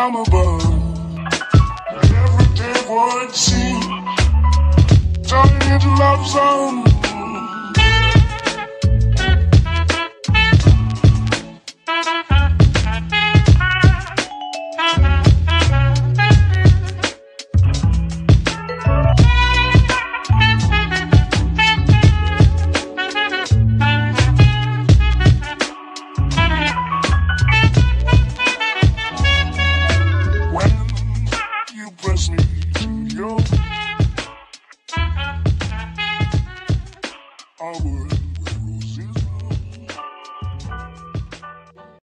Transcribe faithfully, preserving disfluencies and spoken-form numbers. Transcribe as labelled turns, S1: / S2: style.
S1: from above. Every day would seem turning into love song. Press me to your I would